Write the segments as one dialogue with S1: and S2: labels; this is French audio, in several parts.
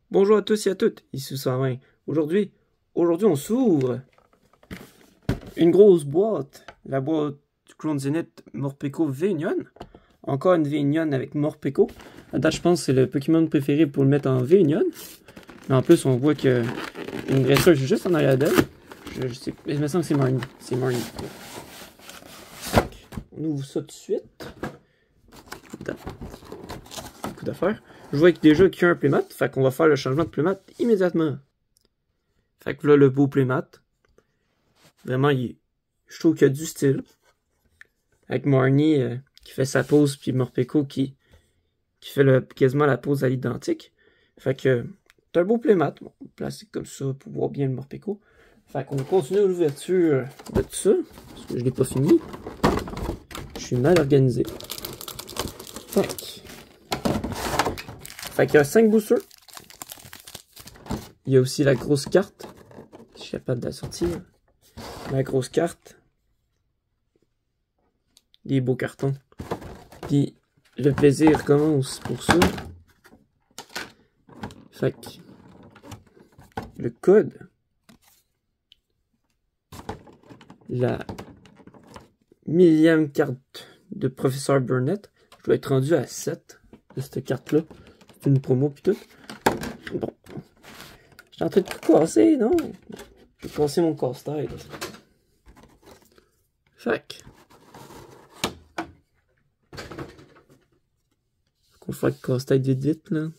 S1: Bonjour à tous et à toutes, ici 120. Aujourd'hui, on s'ouvre une grosse boîte, la boîte du Crown Zenith Morpeko V-Union. Encore une V-Union avec Morpeko. À date, je pense que c'est le Pokémon préféré pour le mettre en V-Union. Mais en plus, on voit qu'il y a une dresseuse juste en arrière d'elle. Je sais, il me semble que c'est Marnie. C'est Marnie. On ouvre ça tout de suite. Beaucoup d'affaires. Je vois déjà qu'il y a un playmat, fait qu'on va faire le changement de playmat immédiatement. Fait que là, le beau playmat. Vraiment, je trouve qu'il y a du style. Avec Marnie qui fait sa pose, puis Morpeko qui fait quasiment la pose à l'identique. Fait que c'est un beau playmat. Bon, placé comme ça pour voir bien le Morpeko. Fait qu'on va continuer l'ouverture de tout ça, parce que je l'ai pas fini. Je suis mal organisé. Fait qu'il y a 5 boosters. Il y a aussi la grosse carte. Je suis capable de la sortir. La grosse carte. Des beaux cartons. Puis le plaisir commence pour ça. Fait que le code. La millième carte de Professeur Burnett. Je dois être rendu à 7 de cette carte-là. C'est une promo pis tout. Bon. J'étais en train de tout casser, non? Je vais casser mon casse-tête. Fait qu'on fait le casse-tête vite, là.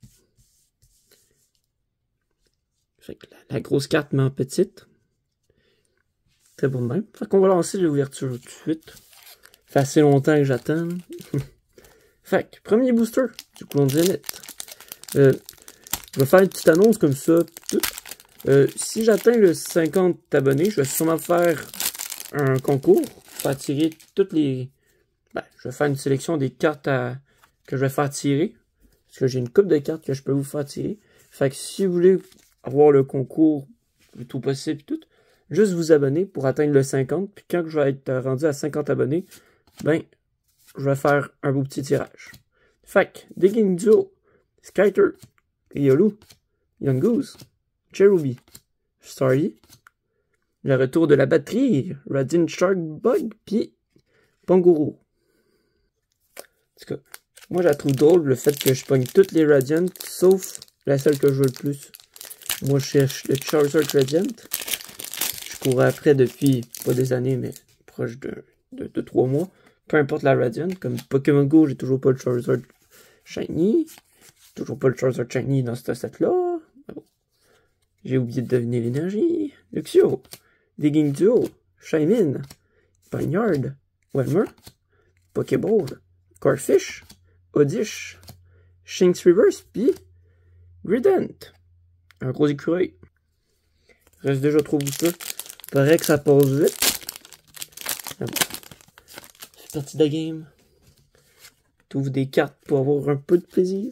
S1: Fait que la grosse carte met en petite. Très bon de même. Fait qu'on va lancer l'ouverture tout de suite. Ça fait assez longtemps que j'attends. Fait que, premier booster du Crown Zenith. Je vais faire une petite annonce comme ça. Tout. Si j'atteins le 50 abonnés, je vais sûrement faire un concours pour tirer toutes les... Ben, je vais faire une sélection des cartes que je vais faire tirer. Parce que j'ai une coupe de cartes que je peux vous faire tirer. Fait que si vous voulez avoir le concours le tout possible et tout, juste vous abonner pour atteindre le 50. Puis quand je vais être rendu à 50 abonnés, ben, je vais faire un beau petit tirage. Fait que, Digging Duo, Skyter, Riolu, Young Goose, Cherubi, Starly, le retour de la batterie, Radiant Shark Bug, puis Pangoro. En tout cas, moi je la trouve drôle le fait que je pogne toutes les Radiant, sauf la seule que je veux le plus. Moi je cherche le Charizard Radiant. Je cours après depuis, pas des années, mais proche de 3 mois. Peu importe la Radiant, comme Pokémon Go, j'ai toujours pas le Charizard Shiny. Toujours pas le Charizard Shiny dans ce set-là. Bon. J'ai oublié de deviner l'énergie. Luxio, Digging Duo, Shaymin, Ponyard, Welmer, Pokéball, Corfish, Oddish, Shinx Reverse, puis Grident. Un gros écureuil. Reste déjà trop boosters. Paraît que ça passe vite. Ah bon. C'est parti de la game. T'ouvres des cartes pour avoir un peu de plaisir.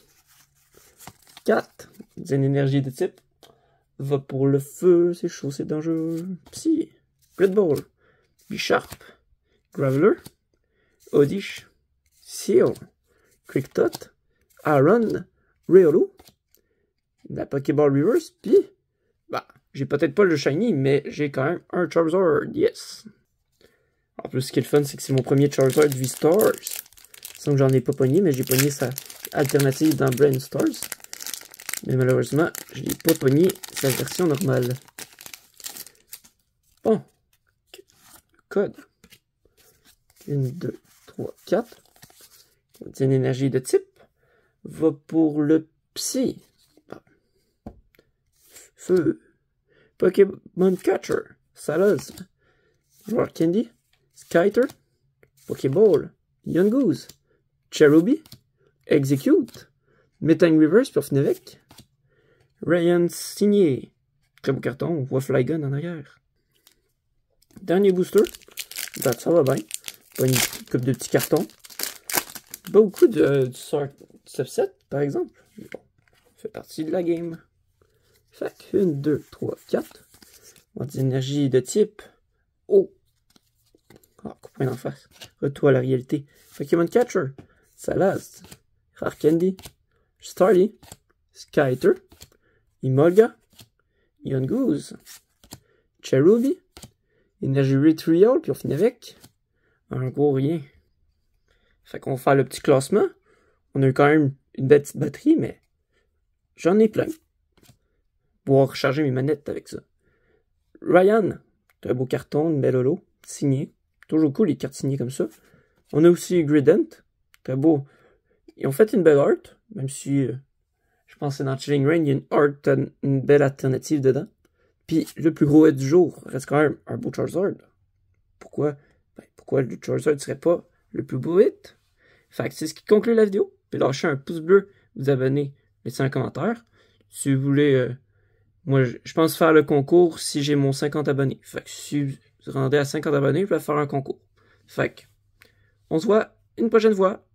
S1: 4. Une énergie de type. Va pour le feu, c'est chaud, c'est dangereux. Psy. Red Ball. Bisharp. Graveler. Oddish. Seal. Cricktot. Aaron. Riolu. La Pokéball Reverse. Puis, bah, j'ai peut-être pas le Shiny, mais j'ai quand même un Charizard. Yes. En plus, ce qui est le fun, c'est que c'est mon premier Charizard V-Stars. Donc j'en ai pas pogné, mais j'ai pogné sa alternative dans Brain Stars. Mais malheureusement, je n'ai pas pogné sa version normale. Bon. Code. 1, 2, 3, 4. On dit une énergie de type. Va pour le Psy. Feu. Pokémon Catcher. Salaz. Rock Candy. Skyter. Pokéball. Young Goose. Cherubi. Execute. Metang Reverse pour finir avec. Ryan Signé. Très beau carton. On voit Flygon en arrière. Dernier booster. Ça va bien. Pas une coupe de petits cartons. Pas beaucoup du subset, par exemple. Bon, ça fait partie de la game. Fait que 1, 2, 3, 4. On va dire énergie de type eau. Ah, coup de poing d'en face. Retour à la réalité. Pokémon Catcher. Salaz. Rare Candy. Starly. Skyter, Emolga, Yungoos, Cherubi, Energy Retrial, puis on finit avec un gros rien. Fait qu'on va faire le petit classement. On a eu quand même une belle petite batterie, mais j'en ai plein. Pouvoir recharger mes manettes avec ça. Ryan, t'as un beau carton, une belle holo, signé. Toujours cool les cartes signées comme ça. On a aussi Grident, t'as beau. Ils ont fait une belle art, même si je pense que dans Chilling Reign, il y a une art, une belle alternative dedans. Puis le plus gros hit du jour reste quand même un beau Charizard. Pourquoi? Ben, pourquoi le Charizard ne serait pas le plus beau hit? Fait que c'est ce qui conclut la vidéo. Puis lâchez un pouce bleu, vous abonner, laissez un commentaire. Si vous voulez, moi je pense faire le concours si j'ai mon 50 abonnés. Fait que si vous rendez à 50 abonnés, je vais faire un concours. Fait que on se voit une prochaine fois.